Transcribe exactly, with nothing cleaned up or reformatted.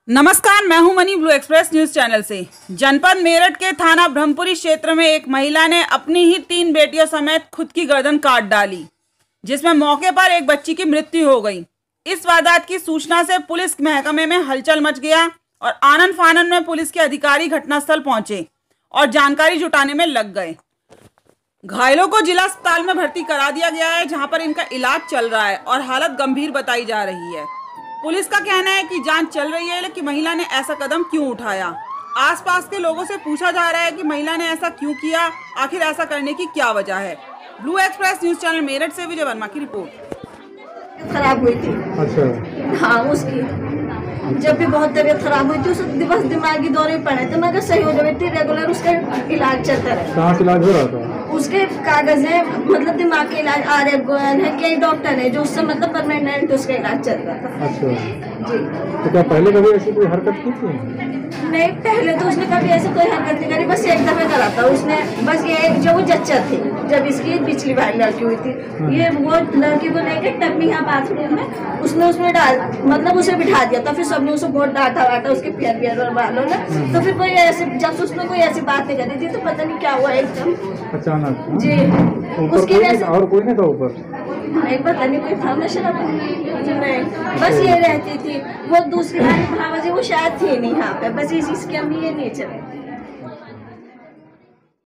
नमस्कार, मैं हूं Mani blue express news channel से। जनपद मेरठ के थाना ब्रह्मपुरी क्षेत्र में एक महिला ने अपनी ही तीन बेटियों समेत खुद की गर्दन काट डाली, जिसमें मौके पर एक बच्ची की मृत्यु हो गई। इस वारदात की सूचना से पुलिस महकमे में हलचल मच गया और आनन फानन में पुलिस के अधिकारी घटनास्थल पहुंचे और जानकारी जुटाने में लग गए। घायलों को जिला अस्पताल में भर्ती करा दिया गया है, जहां पर इनका इलाज चल रहा है और हालत गंभीर बताई जा रही है। पुलिस का कहना है कि जांच चल रही है कि महिला ने ऐसा कदम क्यों उठाया। आसपास के लोगों से पूछा जा रहा है कि महिला ने ऐसा क्यों किया, आखिर ऐसा करने की क्या वजह है। Blue express news channel Meerut से विजय वर्मा की रिपोर्ट। खराब हुई थी। अच्छा। हाँ, उसकी जब भी बहुत तबीयत खराब हुई थी, उस दिवस दिमागी दौरे पड़े थे, मगर सही हो गई थी। रेगुलर उसका इलाज चलता रहा। कहाँ से इलाज हो रहा था? उसके कागज है, मतलब दिमाग के इलाज आर एफ गोयल है, कई डॉक्टर है जो उससे मतलब परमानेंट उसका इलाज चल रहा था। अच्छा जी। तो क्या पहले कभी ऐसी कोई हरकत की थी? नहीं, पहले तो उसने कभी ऐसे कोई हरकत नहीं करी, बस एक दफे करा था उसने। बस ये जब वो जच्चर थी, जब इसकी पिछली बार लड़की हुई थी, ये वो लड़की को लेकर टप्पी यहाँ बाथरूम में उसने उसमें डाल मतलब उसे बिठा दिया था। फिर सबने उसे बहुत डांटा वाटा, उसके पैर पैर वालों ने। तो फिर कोई ऐसे जब उसने कोई ऐसी बात नहीं करी थी, तो पता नहीं क्या हुआ एकदम अचानक। जी। उसकी वजह और कोई नहीं था ऊपर? नहीं, पता नहीं कोई था नशा नहीं, बस ये रहती थी। वो दूसरी भाजी वो शायद थी नहीं यहाँ पे, बस इस इसके हम ये नहीं चले।